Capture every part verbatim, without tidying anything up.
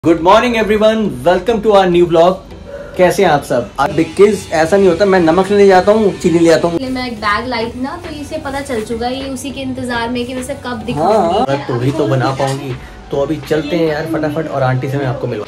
Good morning everyone, welcome to our new blog. कैसे हैं आप सब? अब बिकॉज ऐसा नहीं होता, मैं नमक लेने जाता हूँ, चीनी ले आता हूँ। मैं एक बैग लाई थी ना, तो इसे पता चल चुका है, ये उसी के इंतजार में कि वैसे कब दिखूंगी। हाँ, मैं तो ही तो बना पाऊंगी। तो अभी चलते हैं यार फटाफट, और आंटी से मैं आपको मिलवा।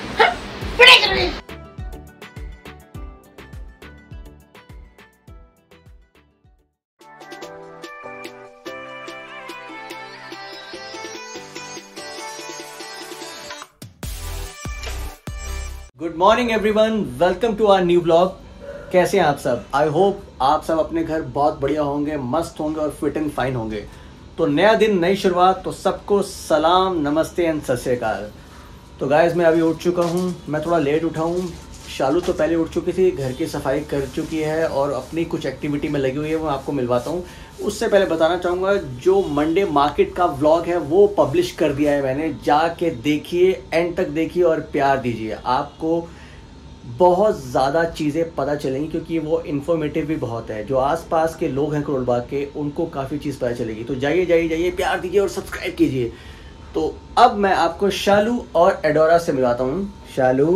Good morning everyone, welcome to our new blog. कैसे हैं आप सब? आई होप आप सब अपने घर बहुत बढ़िया होंगे, मस्त होंगे और फिट एंड फाइन होंगे। तो नया दिन, नई शुरुआत, तो सबको सलाम, नमस्ते एंड सत श्री अकाल। तो गाइस, मैं अभी उठ चुका हूँ। मैं थोड़ा लेट उठा हूँ। शालू तो पहले उठ चुकी थी, घर की सफाई कर चुकी है और अपनी कुछ एक्टिविटी में लगी हुई है, वो आपको मिलवाता हूँ। उससे पहले बताना चाहूँगा, जो मंडे मार्केट का व्लॉग है वो पब्लिश कर दिया है मैंने। जाके देखिए, एंड तक देखिए और प्यार दीजिए। आपको बहुत ज़्यादा चीज़ें पता चलेंगी, क्योंकि वो इन्फॉर्मेटिव भी बहुत है। जो आसपास के लोग हैं करोलबाग के, उनको काफ़ी चीज़ पता चलेगी। तो जाइए जाइए जाइए, प्यार दीजिए और सब्सक्राइब कीजिए। तो अब मैं आपको शालू और एडोरा से मिलाता हूँ। Shalu,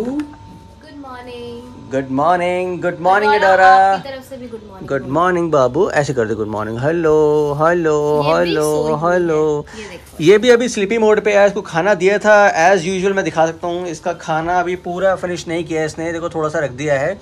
good morning. Good morning Adora. आपकी तरफ से भी गुड मॉर्निंग। गुड मॉर्निंग बाबू, ऐसे कर दे good morning. Hello hello hello hello. ये भी अभी स्लीपी मोड पे है। इसको खाना दिया था एज यूजुअल, मैं दिखा सकता हूँ। इसका खाना अभी पूरा फिनिश नहीं किया है इसने, देखो थोड़ा सा रख दिया है।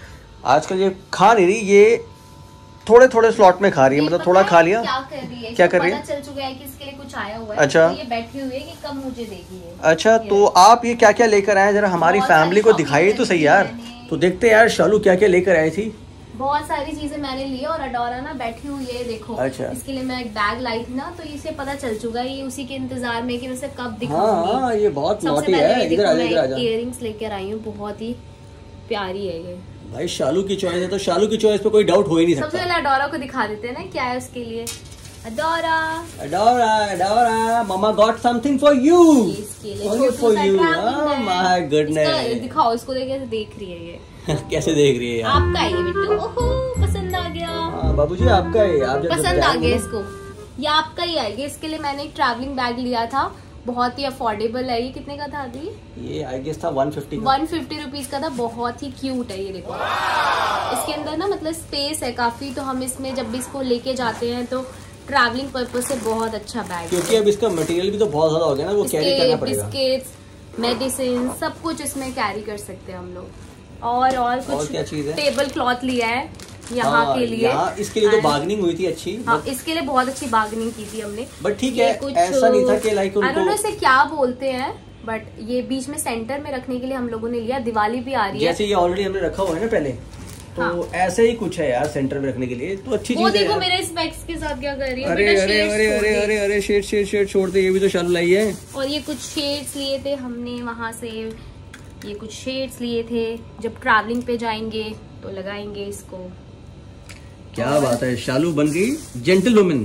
आजकल ये खा नहीं रही, ये थोड़े थोड़े स्लॉट में खा रही है, मतलब थोड़ा खा लिया। क्या कर रही है? क्या कर रही है? पता चल चुका है कि इसके लिए कुछ आया हुआ है। अच्छा, तो ये बैठी हुई है कि कब मुझे देगी है। अच्छा, तो आप ये क्या क्या लेकर आए, जरा हमारी फैमिली को दिखाइए तो सही यार। तो देखते हैं यार शालू क्या क्या लेकर आई थी। बहुत सारी चीजें मैंने ली और अडोरा ना बैठी हुई है, देखो। अच्छा, इसके लिए मैं एक बैग लाई थी ना, तो इसे पता चल चुका है, ये उसी के इंतजार में कि वैसे कब दिखूंगी। हाँ, हाँ, ये बहुत नॉटी है। इधर आ जा, इधर आ जा। इयररिंग्स लेकर आई हूँ, बहुत ही प्यारी है ये। भाई शालू की चॉइस है, तो शालू की चॉइस पे कोई डाउट हो ही नहीं सकता। सबसे पहले अडोरा को दिखा देते हैं ना, क्या है उसके लिए। Adora, Adora, Adora, mama got something for you. इसके लिए Only for you. Oh my goodness. दिखाओ इसको, देखे देख रही है ये। कैसे देख रही है यार? आपका ये बिट्टू, ओहो पसंद आ गया। हाँ बाबूजी, आपका है। आप जब पसंद आ गया इसको, ये आपका ही आएगा। इसके लिए मैंने एक ट्रैवलिंग बैग लिया था, बहुत ही अफोर्डेबल है। ये कितने का था अभी? ये आई गेस था वन फिफ्टी का। वन फिफ्टी रुपीज का था। बहुत ही क्यूट है ये, देखो। इसके अंदर ना मतलब स्पेस है काफी, तो हम इसमें जब भी इसको लेके जाते हैं तो ट्रैवलिंग पर्पज से बहुत अच्छा बैग है। क्योंकि अब इसका मटेरियल भी तो बहुत ज्यादा हो गया ना, वो कैरी करना पड़ेगा। बिस्किट्स, मेडिसिन, सब कुछ इसमें कैरी कर सकते हैं हम लोग। और और कुछ और क्या चीज है? टेबल क्लॉथ लिया है यहाँ हाँ, के लिए। यहाँ इसके लिए तो बार्गेनिंग हुई थी अच्छी। हाँ, इसके लिए बहुत अच्छी बार्गेनिंग की थी हमने। बट ठीक है, ऐसा नहीं था कि लाइक उनको इसे क्या बोलते हैं, बट ये बीच में सेंटर में रखने के लिए हम लोगों ने लिया। दिवाली भी आ रही है, जैसे ये ऑलरेडी हमने रखा हुआ है ना पहले, तो हाँ। ऐसे ही कुछ है यार सेंटर में रखने के लिए, तो अच्छी चीज है। देखो मेरे स्पेक्स के साथ क्या कर रही है। अरे अरे अरे अरे अरे अरे शेड शेड शेड छोड़ दे, ये भी तो शालू लाई है। और ये कुछ शेड्स लिए थे हमने वहां से, ये कुछ शेड्स लिए थे, जब ट्रैवलिंग पे जाएंगे तो लगाएंगे इसको। क्या बात है, शालू बन गई जेंटल वुमन।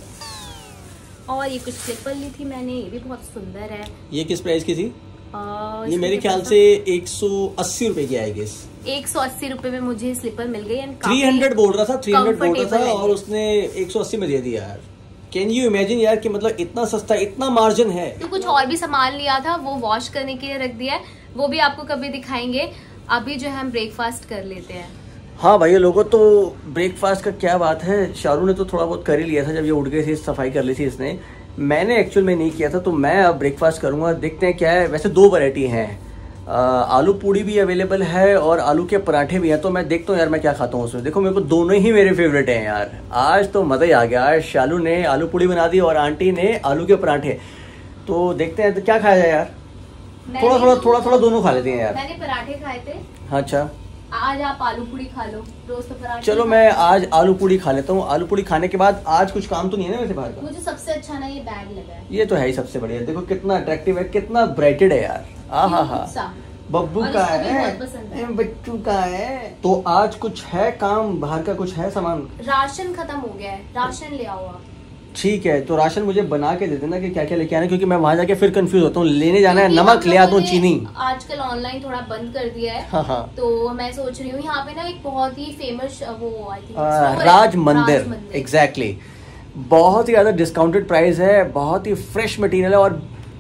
और ये कुछ स्लीपर ली थी मैंने, ये भी बहुत सुंदर है। ये किस प्राइस की थी? आ, ये मेरे ख्याल से एक सौ अस्सी रुपए की आएगी। एक सौ अस्सी रुपए में मुझे स्लीपर मिल गई। थ्री हंड्रेड बोल रहा था, थ्री हंड्रेड बोल रहा था, और उसने एक सौ अस्सी में दे दिया यार। कैन यू इमेजिन यार कि मतलब इतना सस्ता, इतना मार्जिन है। तो कुछ और भी सामान लिया था, वो वॉश करने के लिए रख दिया है, वो भी आपको कभी दिखाएंगे। अभी जो है हम ब्रेकफास्ट कर लेते हैं। हाँ भाई लोगों, तो ब्रेकफास्ट का क्या बात है। शालू ने तो थोड़ा बहुत कर ही लिया था, जब ये उठ गई थी सफाई कर ली थी इसने। मैंने एक्चुअल में नहीं किया था, तो मैं अब ब्रेकफास्ट करूंगा। देखते हैं क्या है। वैसे दो वैरायटी हैं, आलू पूड़ी भी अवेलेबल है और आलू के पराठे भी हैं। तो मैं देखता हूँ यार मैं क्या खाता हूँ उसमें। देखो मेरे को दोनों ही मेरे फेवरेट हैं यार। आज तो मज़ा ही आ गया। आज शालू ने आलू पूड़ी बना दी और आंटी ने आलू के पराठे। तो देखते हैं तो क्या खाया जाए यार। थोड़ा थोड़ा थोड़ा थोड़ा दोनों खा लेते हैं यार। मैंने पराठे खाए थे। अच्छा, आज आप आलू पूड़ी खा लो। रोज तो पराठे। चलो मैं आज आलू पूड़ी खा लेता हूँ। आलू पूड़ी खाने के बाद आज कुछ काम तो नहीं है ना वैसे बाहर का। मुझे सबसे अच्छा ना ये बैग लगा है। ये तो है ही सबसे बढ़िया। देखो कितना अट्रैक्टिव है, कितना ब्राइटेड है यार। आ हा हा, बब्बू का है, बच्चू का है। तो आज कुछ है काम बाहर का, कुछ है सामान। राशन खत्म हो गया है, राशन ले आओ आप। ठीक है, तो राशन मुझे बना के दे देना कि क्या क्या लेके आना है, क्योंकि मैं वहां जाके फिर कंफ्यूज होता हूँ। लेने जाना है नमक, ले आता हूँ चीनी। आजकल ऑनलाइन थोड़ा बंद कर दिया है। हाँ हाँ। तो मैं सोच रही हूँ यहाँ पे ना एक बहुत ही फेमस वो आई थिंक राज मंदिर, एग्जैक्टली। बहुत ही ज्यादा डिस्काउंटेड प्राइस है, बहुत ही फ्रेश मटेरियल है और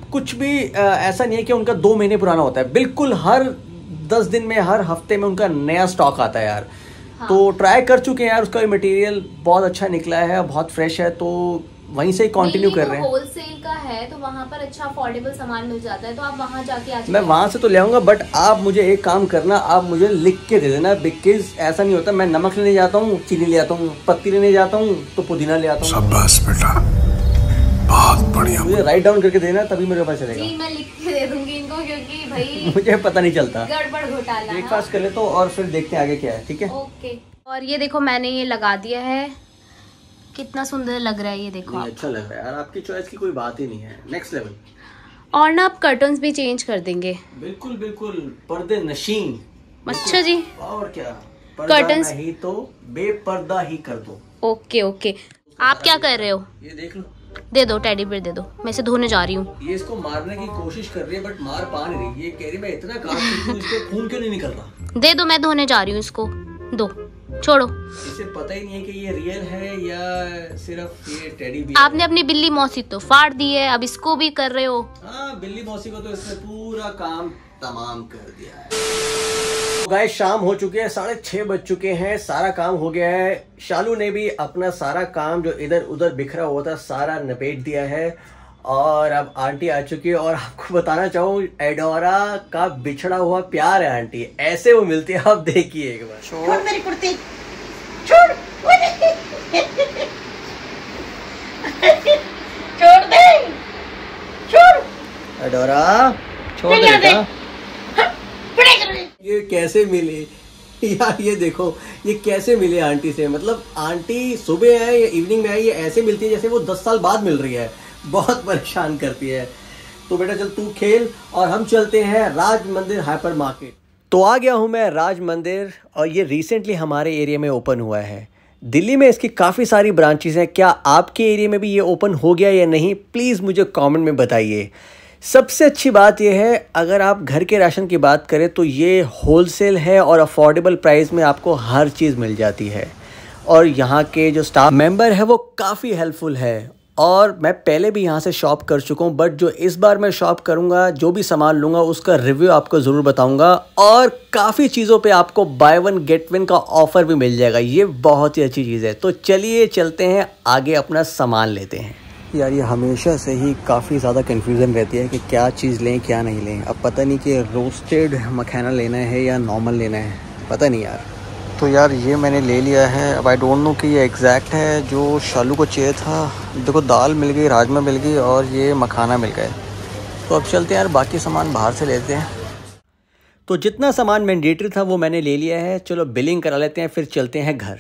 कुछ भी ऐसा नहीं है कि उनका दो महीने पुराना होता है, बिल्कुल हर दस दिन में, हर हफ्ते में उनका नया स्टॉक आता है यार। हाँ। तो ट्राई कर चुके हैं यार, उसका मटेरियल बहुत अच्छा निकला है, बहुत फ्रेश है, तो वहीं से ही कंटिन्यू कर रहे हैं। होलसेल का है तो वहाँ पर अच्छा अफोर्डेबल सामान मिल जाता है, तो आप वहाँ जाके आ मैं वहाँ से तो ले आऊंगा, बट आप मुझे एक काम करना, आप मुझे लिख के दे देना, बिकॉज ऐसा नहीं होता मैं नमक लेने जाता हूँ चीनी ले आता हूँ, पत्ती लेने जाता हूँ तो पुदीना ले आता हूँ। शाबाश बेटा, बहुत बढ़िया। मुझे राइट डाउन करके देना, तभी मेरे पास चलेगा। जी मैं लिख के दे दूंगी इनको, क्योंकि भाई मुझे पता नहीं चलता। गड़बड़ घोटाला। ब्रेकफास्ट कर ले तो, और फिर देखते हैं आगे क्या है। ठीक है, ओके। और ये देखो मैंने ये लगा दिया है, कितना सुंदर लग रहा है ये देखो। अच्छा लग रहा है यार, आपकी चॉइस की कोई बात ही नहीं है, नेक्स्ट लेवल। और ना आप कर्टन्स भी चेंज कर देंगे। बिल्कुल बिल्कुल, पर्दे नशीन। अच्छा जी, और क्या, कर्टन्स नहीं तो बेपर्दा ही कर दो। Okay okay. आप क्या कर रहे हो? ये देख लो, दे दो टेडी बेयर दे दो, मैं इसे धोने जा रही हूँ। ये इसको मारने की कोशिश कर रही है बट मार पा नहीं रही। ये कह रही मैं इतना काट चुकी हूं, इसको खून क्यों नहीं निकल रहा? दे दो, मैं धोने जा रही हूँ इसको, दो छोड़ो। इसे पता ही नहीं है कि ये रियल है या सिर्फ ये टेडी बियर। आपने अपनी बिल्ली मौसी तो फाड़ दी है, अब इसको भी कर रहे हो। हाँ, बिल्ली मौसी को तो इसने पूरा काम तमाम कर दिया है। तो गाइस शाम हो चुकी है, साढ़े छह बज चुके हैं, सारा काम हो गया है। शालू ने भी अपना सारा काम जो इधर उधर बिखरा हुआ था सारा निपेट दिया है, और अब आंटी आ चुकी है। और आपको बताना चाहूँ, एडोरा का बिछड़ा हुआ प्यार है आंटी, ऐसे वो मिलती है, आप देखिए एक बार। छोड़ मेरी कुर्ती, छोड़ छोड़ दे, छोड़ एडोरा, छोड़ दे बेटा। ये कैसे मिले यार, ये देखो ये कैसे मिले आंटी से। मतलब आंटी सुबह है या इवनिंग में है, ये ऐसे मिलती है जैसे वो दस साल बाद मिल रही है, बहुत परेशान करती है। तो बेटा चल तू खेल, और हम चलते हैं राज मंदिर हाइपर मार्केट। तो आ गया हूँ मैं राज मंदिर, और ये रिसेंटली हमारे एरिया में ओपन हुआ है। दिल्ली में इसकी काफ़ी सारी ब्रांचेस हैं, क्या आपके एरिया में भी ये ओपन हो गया या नहीं, प्लीज़ मुझे कमेंट में बताइए। सबसे अच्छी बात यह है, अगर आप घर के राशन की बात करें तो ये होलसेल है और अफोर्डेबल प्राइस में आपको हर चीज़ मिल जाती है। और यहाँ के जो स्टाफ मेंबर है वो काफ़ी हेल्पफुल है, और मैं पहले भी यहाँ से शॉप कर चुका हूँ, बट जो इस बार मैं शॉप करूँगा, जो भी सामान लूँगा उसका रिव्यू आपको ज़रूर बताऊँगा। और काफ़ी चीज़ों पे आपको बाय वन गेट वन का ऑफ़र भी मिल जाएगा, ये बहुत ही अच्छी चीज़ है। तो चलिए चलते हैं आगे, अपना सामान लेते हैं। यार ये हमेशा से ही काफ़ी ज़्यादा कन्फ्यूज़न रहती है कि क्या चीज़ लें क्या नहीं लें। अब पता नहीं कि रोस्टेड मखाना लेना है या नॉर्मल लेना है, पता नहीं यार। तो यार ये मैंने ले लिया है, अब आई डोंट नो कि ये एग्जैक्ट है जो शालू को चाहिए था। देखो दाल मिल गई, राजमा मिल गई, और ये मखाना मिल गए। तो अब चलते हैं यार, बाकी सामान बाहर से लेते हैं। तो जितना सामान मैंडेटरी था वो मैंने ले लिया है, चलो बिलिंग करा लेते हैं, फिर चलते हैं घर।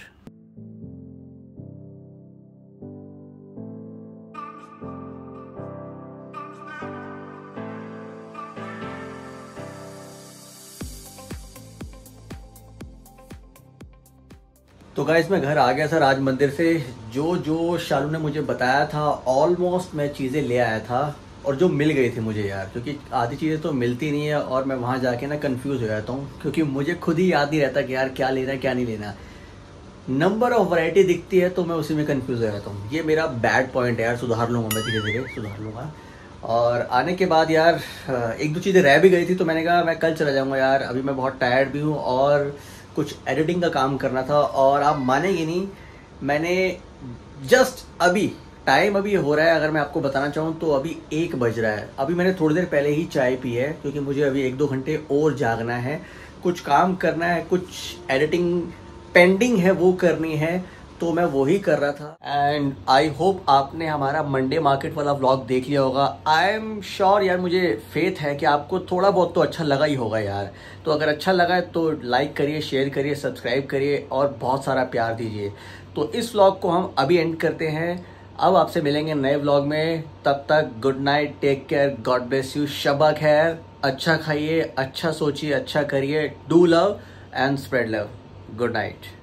तो गाइस मैं घर आ गया था राज मंदिर से। जो जो शालू ने मुझे बताया था ऑलमोस्ट मैं चीज़ें ले आया था, और जो मिल गई थी मुझे यार, क्योंकि आधी चीज़ें तो मिलती नहीं है, और मैं वहाँ जाके ना कंफ्यूज हो जाता हूँ, क्योंकि मुझे खुद ही याद नहीं रहता कि यार क्या लेना है क्या नहीं लेना। नंबर ऑफ वैरायटी दिखती है तो मैं उसी में कंफ्यूज हो जाता हूँ। ये मेरा बैड पॉइंट है यार, सुधार लूँगा मैं, धीरे धीरे सुधार लूँगा। और आने के बाद यार एक दो चीज़ें रह भी गई थी, तो मैंने कहा मैं कल चला जाऊँगा यार, अभी मैं बहुत टायर्ड भी हूँ और कुछ एडिटिंग का काम करना था। और आप मानेंगे नहीं, मैंने जस्ट अभी टाइम अभी हो रहा है, अगर मैं आपको बताना चाहूँ तो अभी एक बज रहा है। अभी मैंने थोड़ी देर पहले ही चाय पी है, क्योंकि मुझे अभी एक दो घंटे और जागना है, कुछ काम करना है, कुछ एडिटिंग पेंडिंग है वो करनी है, तो मैं वो ही कर रहा था। एंड आई होप आपने हमारा मंडे मार्केट वाला व्लॉग देख लिया होगा। आई एम श्योर यार, मुझे फेथ है कि आपको थोड़ा बहुत तो अच्छा लगा ही होगा यार। तो अगर अच्छा लगा है तो लाइक करिए, शेयर करिए, सब्सक्राइब करिए, और बहुत सारा प्यार दीजिए। तो इस व्लॉग को हम अभी एंड करते हैं, अब आपसे मिलेंगे नए व्लॉग में। तब तक good night, take care, god bless you, शबा खैर, अच्छा खाइए, अच्छा सोचिए, अच्छा करिए, do love and spread love. Good night.